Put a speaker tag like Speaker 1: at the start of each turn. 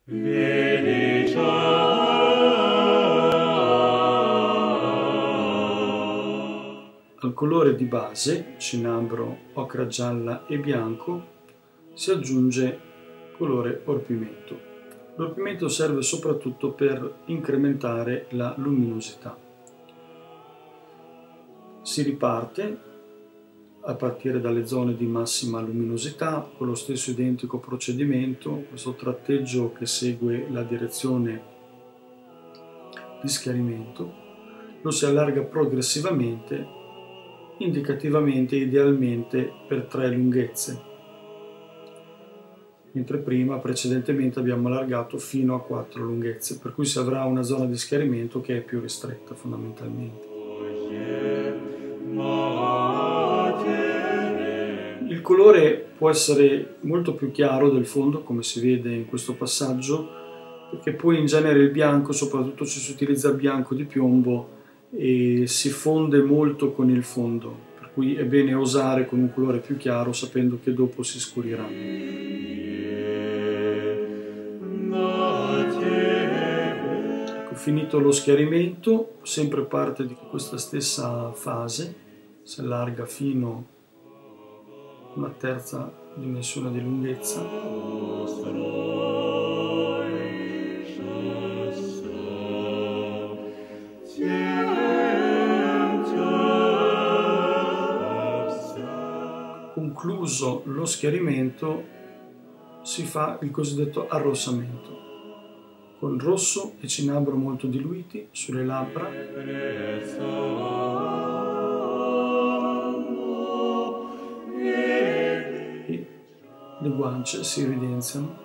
Speaker 1: Al colore di base, cinambro, ocra gialla e bianco, si aggiunge colore orpimento. L'orpimento serve soprattutto per incrementare la luminosità. Si riparte a partire dalle zone di massima luminosità con lo stesso identico procedimento, questo tratteggio che segue la direzione di schiarimento, lo si allarga progressivamente, indicativamente idealmente per 3 lunghezze, mentre precedentemente abbiamo allargato fino a 4 lunghezze, per cui si avrà una zona di schiarimento che è più ristretta fondamentalmente. Il colore può essere molto più chiaro del fondo, come si vede in questo passaggio, perché poi in genere il bianco, soprattutto se si utilizza il bianco di piombo, si fonde molto con il fondo, per cui è bene osare con un colore più chiaro sapendo che dopo si scurirà. Ecco, finito lo schiarimento, sempre parte di questa stessa fase, si allarga fino a una terza dimensione di lunghezza. Concluso lo schiarimento si fa il cosiddetto arrossamento, con rosso e cinambro molto diluiti sulle labbra e le guance si evidenziano.